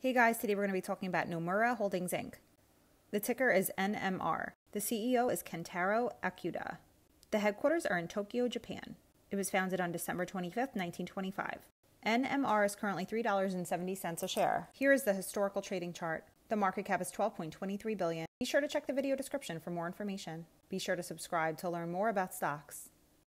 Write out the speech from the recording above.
Hey guys, today we're going to be talking about Nomura Holdings Inc. The ticker is NMR. The CEO is Kentaro Akuda. The headquarters are in Tokyo, Japan. It was founded on December 25th, 1925. NMR is currently $3.70 a share. Here is the historical trading chart. The market cap is $12.23 billion. Be sure to check the video description for more information. Be sure to subscribe to learn more about stocks.